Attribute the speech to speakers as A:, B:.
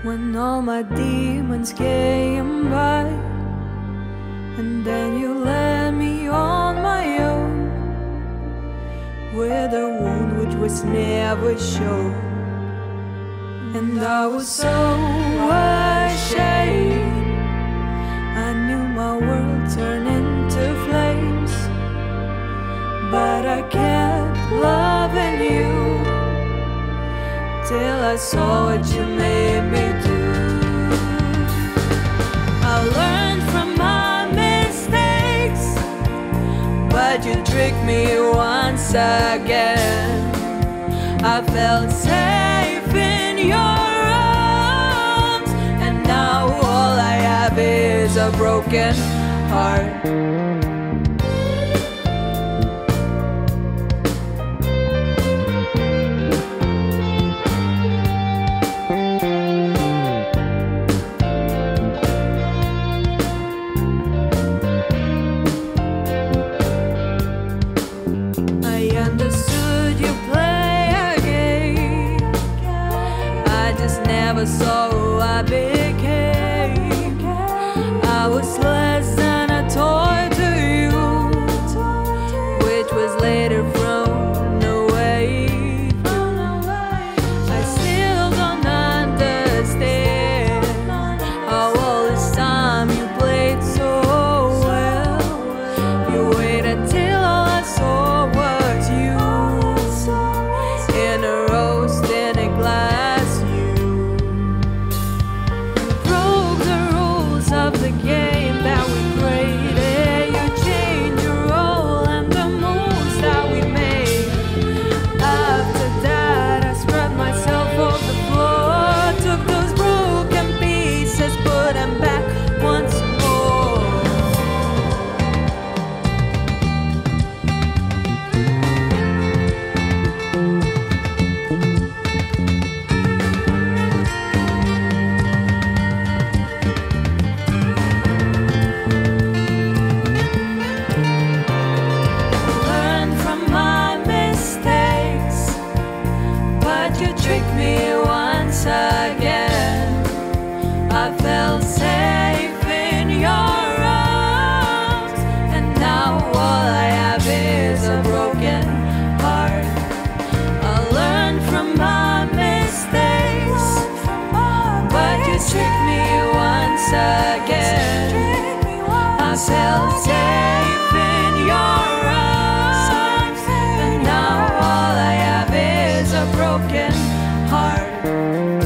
A: when all my demons came by, and then you led me on my own with a wound which was never shown. And I was so ashamed. I knew my world turned into flames, but I kept loving you till I saw what you made me do. I learned from my mistakes, but you tricked me once again. I felt safe in your arms, and now all I have is a broken heart. Never saw who I became. I was less than a toy to you, which was later thrown away. I still don't understand how all this time you played so well. You waited till all I saw was you in a roast in a glass. Of the game that we created, you changed your role and the moves that we made. After that, I spread myself off the floor, took those broken pieces, put them back once more. Again, I felt safe in your arms, and now all I have is a broken heart. I learned from my mistakes, but you tricked me once again. I felt safe in your arms, and now all I have is a broken heart.